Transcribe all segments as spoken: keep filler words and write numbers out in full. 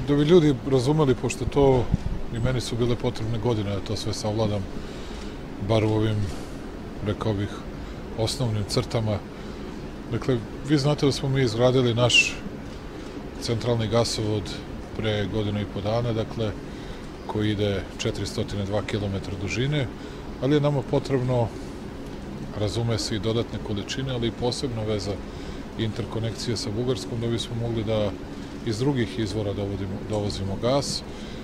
da bi ljudi razumeli, pošto to i meni su bile potrebne godine da to sve savladam, bar u ovim, rekao bih, osnovnim crtama. Dakle, vi znate da smo mi izgradili naš centralni gasovod pre godinu i po dana, dakle, koji ide četiristo dva kilometra dužine, ali je nama potrebno, razume se, i dodatne količine, ali i posebno veza interkonekcije sa Bugarskom, da bismo mogli da iz drugih izvora dovodimo, dovozimo gas,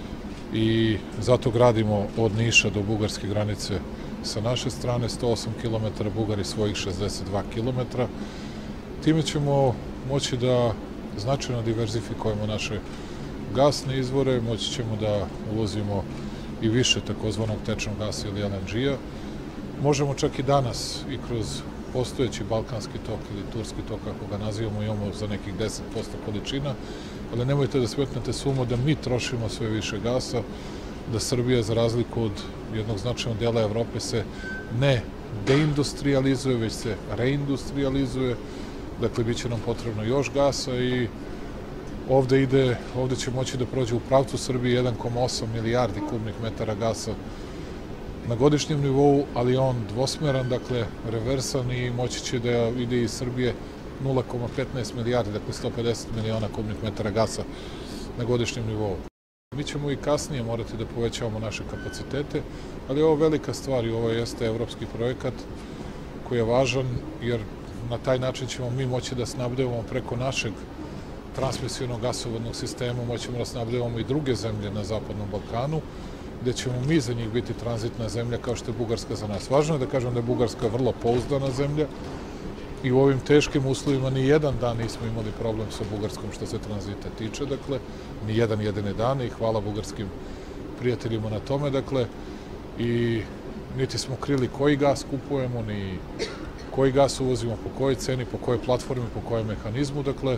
i zato gradimo od Niša do bugarske granice sa naše strane sto osam kilometara, Bugari svojih šezdeset dva kilometra. Time ćemo moći da značajno diverzifikujemo naše gasne izvore, moći ćemo da uvozimo i više takozvanog tečnog gasa ili el en ge-a. Možemo čak i danas i kroz postojeći balkanski tok ili turski tok, kako ga nazivamo, imamo za nekih deset posto količina, ali nemojte da smetnete s uma da mi trošimo sve više gasa, da Srbija, za razliku od jednog značajnog dela Evrope, se ne deindustrializuje, već se reindustrializuje. Dakle, bit će nam potrebno još gasa i ovde ide, ovde će moći da prođe u pravcu Srbije jedan zarez osam milijardi kubnih metara gasa na godišnjem nivou, ali on dvosmeran, dakle, reversan, i moći će da ide iz Srbije nula zarez petnaest milijardi, dakle sto pedeset miliona kubnih metara gasa na godišnjem nivou. Mi ćemo i kasnije morati da povećavamo naše kapacitete, ali ovo je velika stvar i ovo jeste evropski projekat koji je važan, jer na taj način ćemo mi moći da snabdevamo preko našeg transmisijonog gasovodnog sistema, moćemo da snabdevamo i druge zemlje na Zapadnom Balkanu, gde ćemo mi za njih biti tranzitna zemlja, kao što je Bugarska za nas. Važno je da kažem da je Bugarska vrlo pouzdana zemlja i u ovim teškim uslovima ni jedan dan nismo imali problem sa Bugarskom što se tranzita tiče, dakle, ni jedan jedine dan, i hvala bugarskim prijateljima na tome, dakle, i niti smo krili koji gas kupujemo, ni koji gas uvozimo, po kojoj ceni, po kojoj platformi, po kojem mehanizmu, dakle,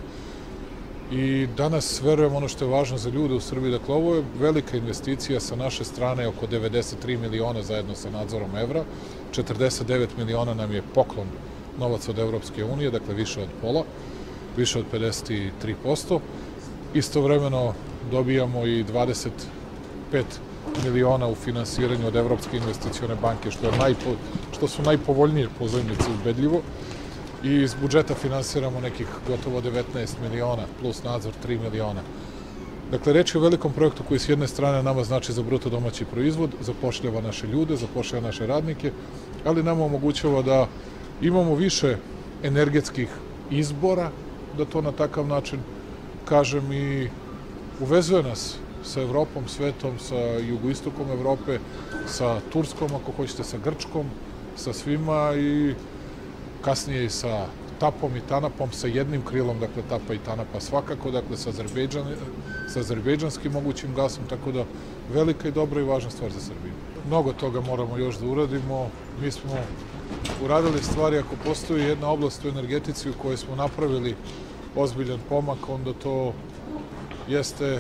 i danas verujem ono što je važno za ljude u Srbiji, dakle, ovo je velika investicija sa naše strane, oko devedeset tri miliona zajedno sa nadzorom evra, četrdeset devet miliona nam je poklon novac od Evropske unije, dakle više od pola, više od pedeset tri posto. Istovremeno dobijamo i dvadeset pet miliona u finansiranju od Evropske investicione banke, što, je najpo, što su najpovoljnije pozajmice ubedljivo, i iz budžeta finansiramo nekih gotovo devetnaest miliona, plus nadzor tri miliona. Dakle, reč je o velikom projektu koji s jedne strane nama znači za bruto domaći proizvod, zapošljava naše ljude, zapošljava naše radnike, ali nama omogućava da imamo više energetskih izbora, da to na takav način kažem, i uvezuje nas sa Evropom, svetom, sa jugoistokom Evrope, sa Turskom, ako hoćete, sa Grčkom, sa svima, i kasnije i sa Tapom i Tanapom, sa jednim krilom, dakle, Tapa i Tanapa svakako, dakle, sa, Azerbejdžan, sa azerbejdžanskim mogućim gasom, tako da velika i dobra i važna stvar za Srbiju. Mnogo toga moramo još da uradimo. Mi smo uradili stvari, ako postoji jedna oblast u energetici u kojoj smo napravili ozbiljan pomak, onda to jeste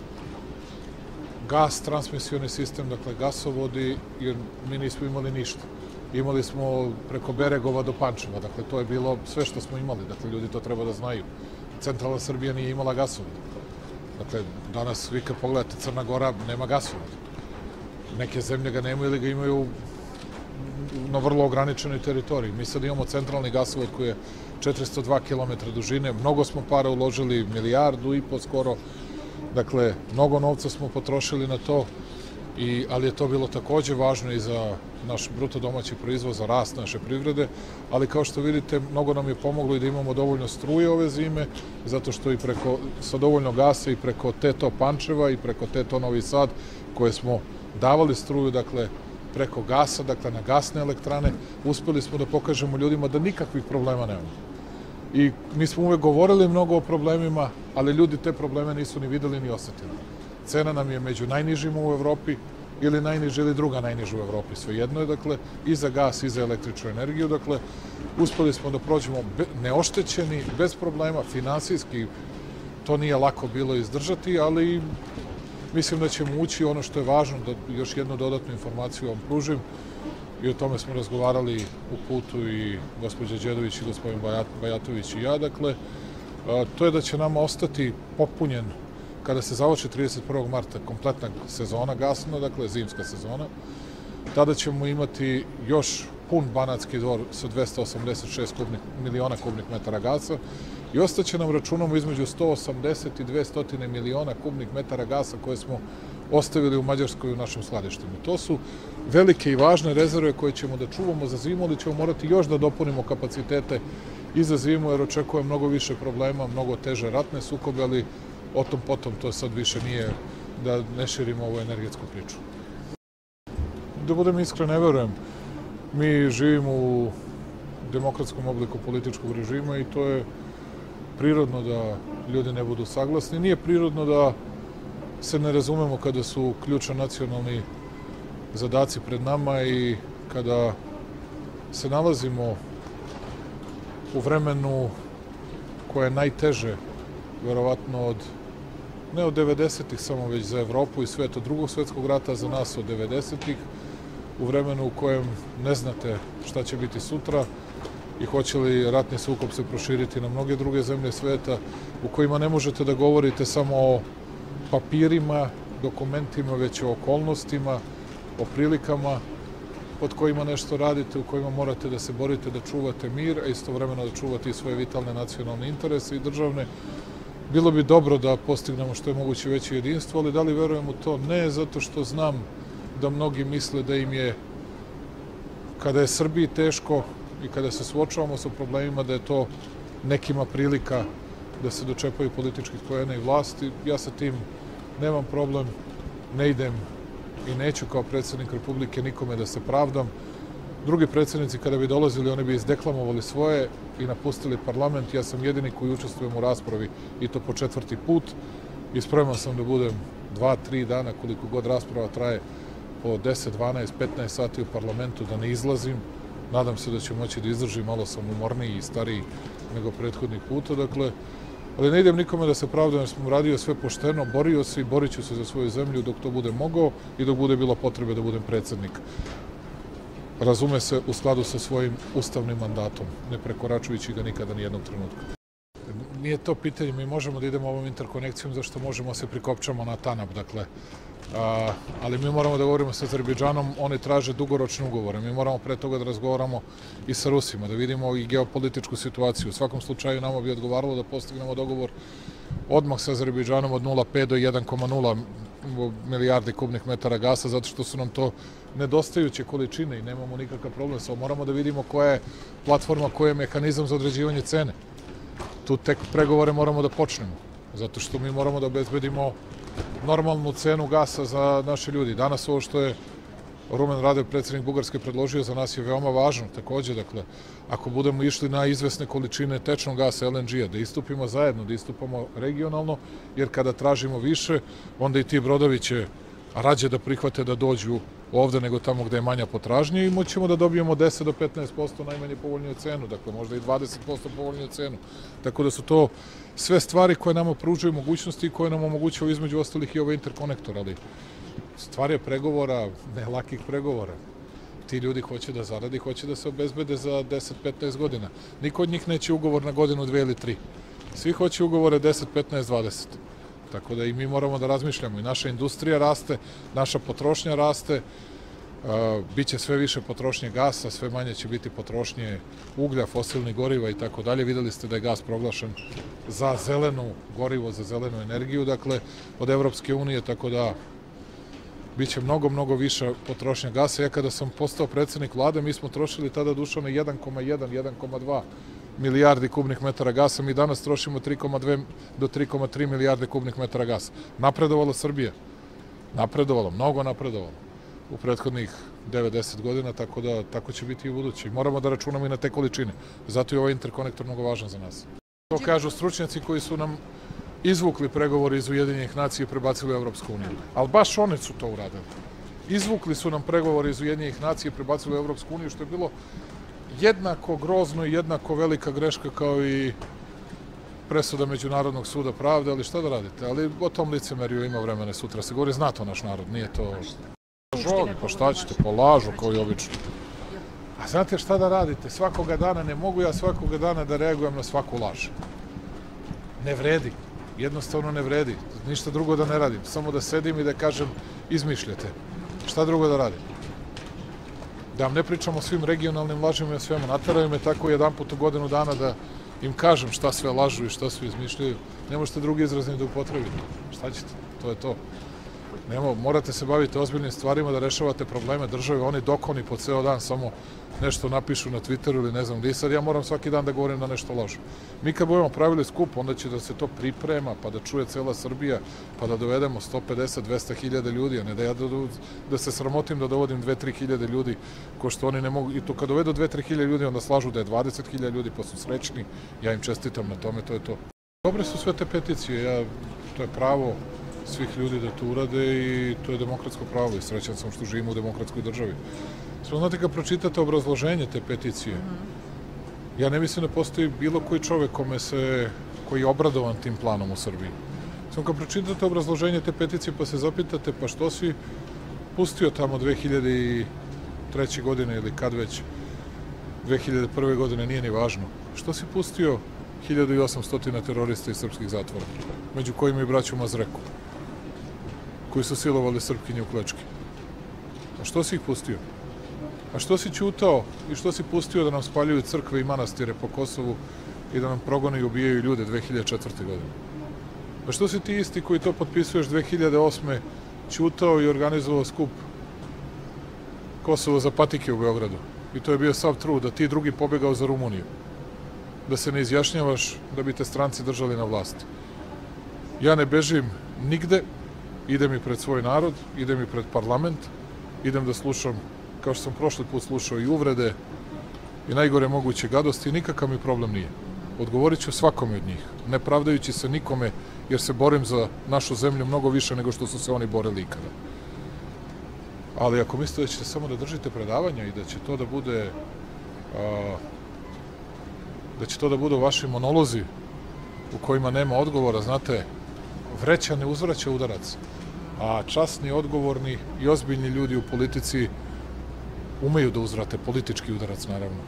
gas, transmisioni sistem, dakle, gasovodi, jer mi nismo imali ništa. Imali smo preko Beregova do Pančeva, dakle, to je bilo sve što smo imali, dakle, ljudi to treba da znaju. Centralna Srbija nije imala gasovod. Dakle, danas vi kad pogledate, Crna Gora nema gasovod. Neke zemlje ga nemaju ili ga imaju na vrlo ograničenoj teritoriji. Mi sad imamo centralni gasovod koji je četiristo dva kilometra dužine, mnogo smo para uložili, milijardu i po skoro, dakle, mnogo novca smo potrošili na to, i, ali je to bilo takođe važno i za naš bruto domaći proizvod, za rast naše privrede, ali kao što vidite, mnogo nam je pomoglo i da imamo dovoljno struje ove zime, zato što i preko, sa dovoljno gasa i preko Teto Pančeva i preko Teto Novi Sad, koje smo davali struju, dakle, preko gasa, dakle, na gasne elektrane, uspeli smo da pokažemo ljudima da nikakvih problema nemamo. I mi smo uvek govorili mnogo o problemima, ali ljudi te probleme nisu ni videli ni osetili. Cena nam je među najnižima u Evropi, ili najniža ili druga najniža u Evropi. Svejedno je, dakle, i za gas i za električnu energiju. Dakle, uspeli smo da prođemo neoštećeni, bez problema, finansijski. To nije lako bilo izdržati, ali mislim da ćemo ući ono što je važno, da još jednu dodatnu informaciju vam pružim, i o tome smo razgovarali u putu i gospođa Đedović i gospodin Bajatović i ja. Dakle, to je da će nama ostati popunjen kada se završi trideset prvog marta kompletna sezona gasna, dakle zimska sezona, tada ćemo imati još pun Banatski Dvor sa dvesta osamdeset šest kubnih, miliona kubnih metara gasa i ostaće nam računamo između sto osamdeset i dvesta miliona kubnih metara gasa koje smo ostavili u Mađarskoj u našim skladištima. To su velike i važne rezerve koje ćemo da čuvamo za zimu, ali ćemo morati još da dopunimo kapacitete i za zimu, jer očekujem mnogo više problema, mnogo teže ratne sukobe, ali o tom potom to sad više nije da ne širimo ovu energetsku priču. Da budem iskren, ne verujem. Mi živimo u demokratskom obliku političkog režima i to je prirodno da ljudi ne budu saglasni. Nije prirodno da se ne razumemo kada su ključni nacionalni zadaci pred nama i kada se nalazimo u vremenu koje je najteže, verovatno od, ne od devedesetih samo, već za Evropu i svet od drugog svetskog rata, za nas od devedesetih, u vremenu u kojem ne znate šta će biti sutra i hoće li ratni sukob se proširiti na mnoge druge zemlje sveta, u kojima ne možete da govorite samo o papirima, dokumentima, već o okolnostima, o prilikama pod kojima nešto radite, u kojima morate da se borite da čuvate mir, a istovremeno da čuvate i svoje vitalne nacionalne interese i državne. Bilo bi dobro da postignemo što je moguće veće jedinstvo, ali da li verujem u to? Ne, zato što znam da mnogi misle da im je, kada je Srbiji teško i kada se suočavamo sa problemima, da je to nekima prilika da se dočepaju političkih poena i vlasti. Ja sa tim nemam problem, ne idem i neću kao predsjednik Republike nikome da se pravdam. Drugi predsjednici kada bi dolazili, oni bi izdeklamovali svoje i napustili parlament. Ja sam jedini koji učestvujem u raspravi i to po četvrti put i spreman sam da budem dva, tri dana, koliko god rasprava traje, po deset, dvanaest, petnaest sati u parlamentu, da ne izlazim. Nadam se da ću moći da izdržim, malo sam umorniji i stariji nego prethodnih puta, dakle, ali ne idem nikome da se pravdam, jer sam radio sve pošteno, borio se i borit ću se za svoju zemlju dok to bude mogao i dok bude bila potrebe da budem predsjednik. Razume se, u skladu sa svojim ustavnim mandatom, ne prekoračujući ga nikada ni jednog trenutka. Nije to pitanje, mi možemo da idemo ovom interkonekcijom zašto možemo se prikopčamo na TANAP, dakle, a, ali mi moramo da govorimo sa Azerbejdžanom, oni traže dugoročne ugovore, mi moramo pre toga da razgovaramo i sa Rusima, da vidimo i geopolitičku situaciju. U svakom slučaju nama bi odgovaralo da postignemo dogovor odmah sa Azerbejdžanom od nula zarez pet do jedan zarez nula milijardi kubnih metara gasa, zato što su nam to nedostajuće količine i nemamo nikakav problem. Samo moramo da vidimo koja je platforma, koji je mehanizam za određivanje cene. Tu tek pregovore moramo da počnemo, zato što mi moramo da obezbedimo normalnu cenu gasa za naše ljudi. Danas ovo što je Rumen Radev, predsjednik Bugarske, predložio za nas je veoma važno. Takođe, dakle, ako budemo išli na izvesne količine tečnog gasa, el en ge-a, da istupimo zajedno, da istupamo regionalno, jer kada tražimo više, onda i ti brodovi će rađe da prihvate da dođu ovde nego tamo gde je manja potražnja i moćemo da dobijemo deset do petnaest posto najmanje povoljniju cenu, dakle možda i dvadeset posto povoljniju cenu. Tako da su to sve stvari koje nama pružaju mogućnosti i koje nam omogućaju između ostalih i ovaj interkonektor, ali stvar je pregovora, ne lakih pregovora. Ti ljudi hoće da zaradi, hoće da se obezbede za deset do petnaest godina. Niko od njih neće ugovor na godinu, dve ili tri. Svi hoće ugovore deset, petnaest, dvadeset. Tako da i mi moramo da razmišljamo. I naša industrija raste, naša potrošnja raste, biće sve više potrošnje gasa, sve manje će biti potrošnje uglja, fosilnih goriva i tako dalje. Videli ste da je gas proglašen za zelenu gorivo, za zelenu energiju, dakle, od Evropske unije, tako da biće mnogo, mnogo više potrošnje gasa. Ja kada sam postao predsjednik vlade, mi smo trošili tada, Dušane, jedan zarez jedan, jedan zarez dva milijardi kubnih metara gasa. Mi danas trošimo tri zarez dve do tri zarez tri milijarde kubnih metara gasa. Napredovala Srbija. Napredovala, mnogo napredovala u prethodnih devedeset godina, tako da tako će biti i u budući. Moramo da računamo i na te količine. Zato je ovaj interkonektor mnogo važan za nas. To kažu stručnjaci koji su nam izvukli pregovori iz Ujedinjenih nacija i prebacili u Evropsku uniju. Ali baš oni su to uradili. Izvukli su nam pregovori iz Ujedinjenih nacija i prebacili u Evropsku uniju, što je bilo jednako grozno i jednako velika greška kao i presuda Međunarodnog suda pravde, ali šta da radite? Ali o tom licemerju ima vremena sutra. Se govori, zna to naš narod, nije to... Žoli, pa šta ćete, polažu kao i obično. A znate šta da radite? Svakoga dana, ne mogu ja svakoga dana da reagujem na svaku laž. Ne vredi. Jednostavno ne vredi. Ništa drugo da ne radim. Samo da sedim i da kažem izmišljate. Šta drugo da radim? Da vam ne pričam o svim regionalnim lažima i o svemu. Nateraju me tako jedan put u godinu dana da im kažem šta sve lažu i šta sve izmišljaju. Ne možete drugi izrazni da upotrebite. Šta ćete? To je to. Nemo, morate se baviti ozbiljnim stvarima da rešavate probleme države. Oni dokoni po ceo dan samo nešto napišu na Twitteru ili ne znam gdje. Sad ja moram svaki dan da govorim da nešto lažu. Mi kad budemo pravili skup, onda će da se to priprema, pa da čuje cela Srbija, pa da dovedemo sto pedeset do dvesta hiljada ljudi, a ne da ja da, da se sramotim da dovodim dve do tri hiljade ljudi, ko što oni ne mogu. I to kad dovedu dve do tri hiljade ljudi, onda slažu da je dvadeset hiljada ljudi, pa su srećni. Ja im čestitam na tome, to je to. Dobre su sve te peticije, ja, to je pravo svih ljudi da to urade i to je demokratsko pravo i srećan sam što živimo u demokratskoj državi. Samo znate kad pročitate obrazloženje te peticije, ja ne mislim da postoji bilo koji čovek kome se, koji je obradovan tim planom u Srbiji. Samo kad pročitate obrazloženje te peticije pa se zapitate pa što si pustio tamo dve hiljade treće godine ili kad već dve hiljade prve godine, nije ni važno. Što si pustio hiljadu osamsto terorista iz srpskih zatvora, među kojima i braću Mazreku, koji su silovali Srpkinje u Klečki. A što si ih pustio? A što si ćutao i što si pustio da nam spaljuju crkve i manastire po Kosovu i da nam progone i ubijaju ljude dve hiljade četvrte. godine? A što si ti isti koji to potpisuješ dve hiljade osme ćutao i organizovao skup Kosovo za patike u Beogradu? I to je bio sav trud da ti drugi pobegao za Rumuniju. Da se ne izjašnjavaš da bi te stranci držali na vlasti. Ja ne bežim nigde, idem i pred svoj narod, idem i pred parlament, idem da slušam, kao što sam prošli put slušao, i uvrede i najgore moguće gadosti, i nikakav mi problem nije. Odgovorit ću svakome od njih, ne pravdajući se nikome, jer se borim za našu zemlju mnogo više nego što su se oni borili ikada. Ali ako mislite da ćete samo da držite predavanja i da će to da bude a, da će to da budu vaši monolozi u kojima nema odgovora, znate, vreća ne uzvraća udarac, a časni, odgovorni i ozbiljni ljudi u politici umeju da uzvrate politički udarac, naravno.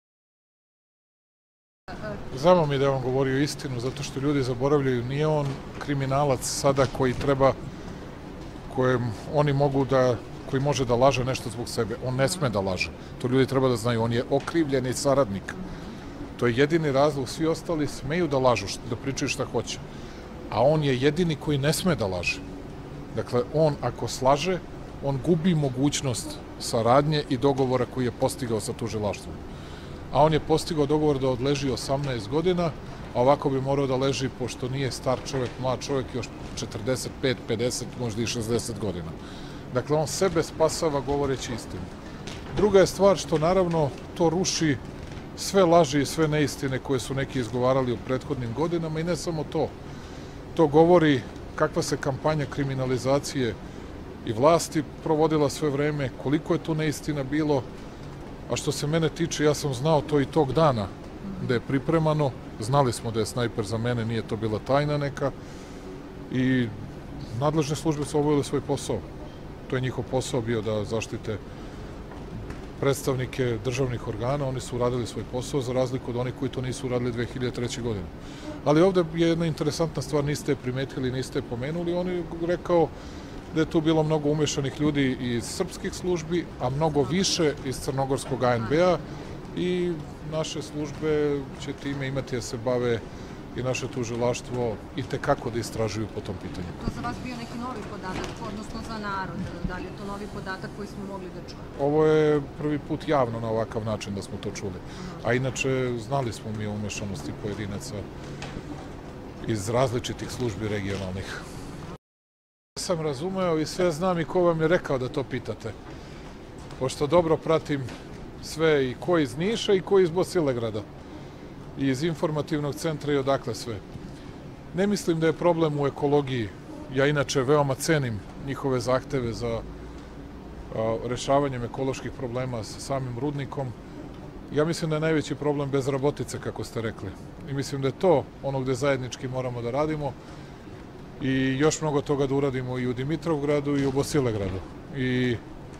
Znamo mi da je on govorio istinu, zato što ljudi zaboravljaju, nije on kriminalac sada koji treba, kojem oni mogu da, koji može da laže nešto zbog sebe. On ne sme da laže. To ljudi treba da znaju. On je okrivljeni saradnik. To je jedini razlog. Svi ostali smeju da lažu, da pričaju šta hoće. A on je jedini koji ne sme da laže. Dakle, on ako slaže, on gubi mogućnost saradnje i dogovora koji je postigao sa tužilaštvom. A on je postigao dogovor da odleži osamnaest godina, a ovako bi morao da leži, pošto nije star čovjek, mlad čovjek, još četrdeset pet, pedeset, možda i šezdeset godina. Dakle, on sebe spasava govoreći istinu. Druga je stvar što, naravno, to ruši sve laži i sve neistine koje su neki izgovarali u prethodnim godinama i ne samo to. To govori kakva se kampanja kriminalizacije i vlasti provodila sve vreme, koliko je tu neistina bilo, a što se mene tiče, ja sam znao to i tog dana da je pripremano, znali smo da je snajper za mene, nije to bila tajna neka, i nadležne službe su obavile svoj posao. To je njihov posao bio da zaštite predstavnike državnih organa, oni su uradili svoj posao za razliku od onih koji to nisu uradili dve hiljade treće. godine. Ali ovde je jedna interesantna stvar, niste je primetili, niste je pomenuli, on je rekao da je tu bilo mnogo umešanih ljudi iz srpskih službi, a mnogo više iz crnogorskog A N B-a i naše službe će time imati da se bave i naše tužilaštvo i tekako da istražuju po tom pitanju. To za vas bio neki novi podatak, odnosno za narod, da li je to novi podatak koji smo mogli da čujemo? Ovo je prvi put javno na ovakav način da smo to čuli. A inače, znali smo mi o umešanosti pojedinaca iz različitih službi regionalnih. Sam razumeo i sve znam i ko vam je rekao da to pitate. Pošto dobro pratim sve i ko iz Niša i ko iz Bosilegrada. I iz informativnog centra i odakle sve. Ne mislim da je problem u ekologiji. Ja inače veoma cenim njihove zahteve za a, rešavanjem ekoloških problema sa samim rudnikom. Ja mislim da je najveći problem bezrabotice, kako ste rekli. I mislim da je to ono gde zajednički moramo da radimo i još mnogo toga da uradimo i u Dimitrovgradu i u Bosilegradu. I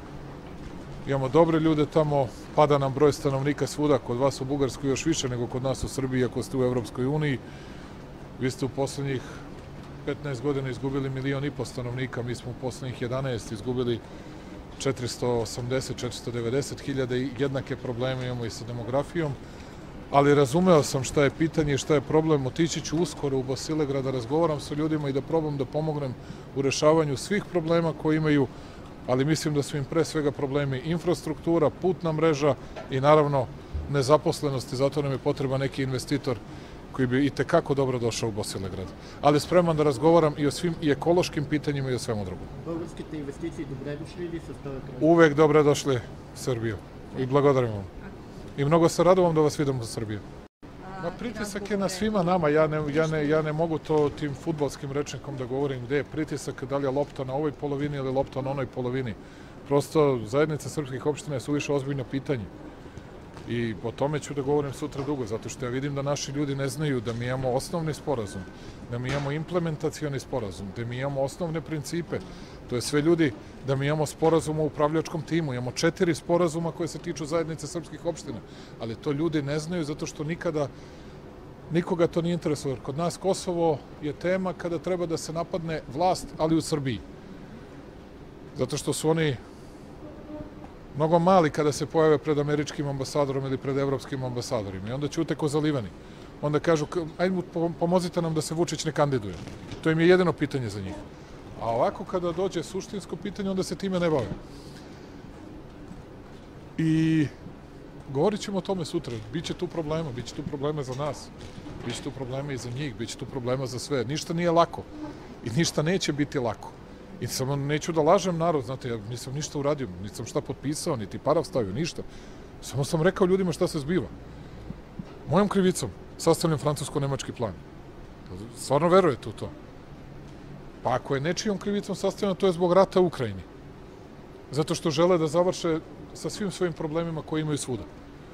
imamo dobre ljude tamo, pada nam broj stanovnika svuda, kod vas u Bugarskoj još više nego kod nas u Srbiji, ako ste u Evropskoj uniji. Vi ste u poslednjih petnaest godina izgubili milion i po stanovnika, mi smo u poslednjih jedanaest izgubili četiristo osamdeset, četiristo devedeset hiljada i jednake probleme imamo i sa demografijom, ali razumeo sam šta je pitanje i šta je problem. Otići ću uskoro u Bosilegrad da razgovaram sa ljudima i da probam da pomognem u rešavanju svih problema koje imaju, ali mislim da su im pre svega problemi infrastruktura, putna mreža i naravno nezaposlenost i zato nam je potreba neki investitor koji bi i tekako dobro došao u Bosilegrad. Ali spreman da razgovaram i o svim i ekološkim pitanjima i o svemu drugom. Българските инвестиции добре дошли ли са в този край? Uvek dobre došli u Srbiju i благодарим vam. I mnogo se radujem da vas vidim u Srbiji. Ma pritisak je na svima nama, ja ne, ja ne, ja ne mogu to tim fudbalskim rečnikom da govorim gde je pritisak, da li je lopta na ovoj polovini ili lopta na onoj polovini. Prosto zajednica srpskih opština je suviše ozbiljno pitanje. I o tome ću da govorim sutra dugo, zato što ja vidim da naši ljudi ne znaju da mi imamo osnovni sporazum, da mi imamo implementacioni sporazum, da mi imamo osnovne principe. To je sve ljudi, da mi imamo sporazum o upravljačkom timu, imamo četiri sporazuma koje se tiču zajednice srpskih opština, ali to ljudi ne znaju zato što nikada nikoga to nije interesuje. Kod nas Kosovo je tema kada treba da se napadne vlast, ali u Srbiji. Zato što su oni mnogo mali kada se pojave pred američkim ambasadorom ili pred evropskim ambasadorima i onda ćute ko zalivani. Onda kažu, ajde pomozite nam da se Vučić ne kandiduje. To im je jedino pitanje za njih. A ovako kada dođe suštinsko pitanje, onda se time ne bave. I govorit ćemo o tome sutra. Biće tu problema, biće tu problema za nas, biće tu problema i za njih, biće tu problema za sve. Ništa nije lako i ništa neće biti lako. I samo neću da lažem narod, znate, ja nisam ništa uradio, nisam šta potpisao, niti parav stavio, ništa. Samo sam rekao ljudima šta se zbiva. Mojom krivicom sastavljam francusko-nemački plan. Stvarno verujete u to? Pa ako je nečijom krivicom sastavljeno, to je zbog rata u Ukrajini. Zato što žele da završe sa svim svojim problemima koje imaju svuda.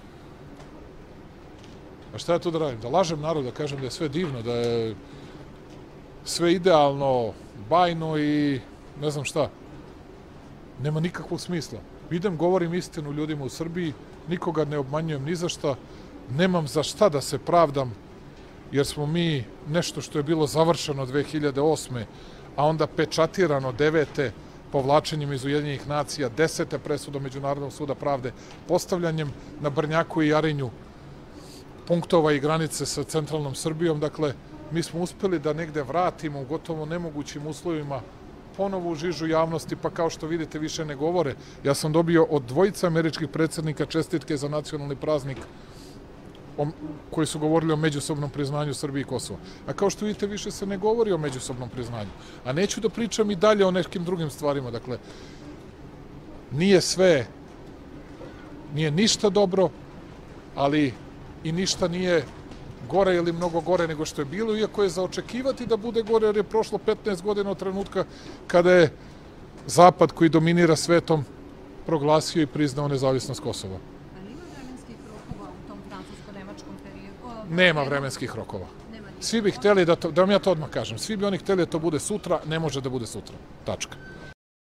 A šta ja tu da radim? Da lažem narod, da kažem da je sve divno, da je sve idealno, bajno i ne znam šta. Nema nikakvog smisla. Idem, govorim istinu ljudima u Srbiji, nikoga ne obmanjujem ni za šta, nemam za šta da se pravdam, jer smo mi nešto što je bilo završeno dve hiljade osme, a onda pečatirano devete povlačenjem iz Ujedinjenih nacija, desete presudom Međunarodnog suda pravde, postavljanjem na Brnjaku i Jarinju punktova i granice sa centralnom Srbijom. Dakle, mi smo uspeli da negde vratimo u gotovo nemogućim uslovima ponovo u žižu javnosti, pa kao što vidite više ne govore. Ja sam dobio od dvojica američkih predsjednika čestitke za nacionalni praznik koji su govorili o međusobnom priznanju Srbije i Kosova. A kao što vidite više se ne govori o međusobnom priznanju. A neću da pričam i dalje o nekim drugim stvarima. Dakle, nije sve, nije ništa dobro, ali i ništa nije gore ili mnogo gore nego što je bilo, iako je za očekivati da bude gore, jer je prošlo petnaest godina od trenutka kada je Zapad koji dominira svetom proglasio i priznao nezavisnost Kosova. Ali ima vremenskih rokova u tom francusko-nemačkom periodu? Nema vremenskih rokova. Svi bi hteli da, to, da vam ja to odmah kažem, svi bi oni hteli da to bude sutra, ne može da bude sutra. Tačka.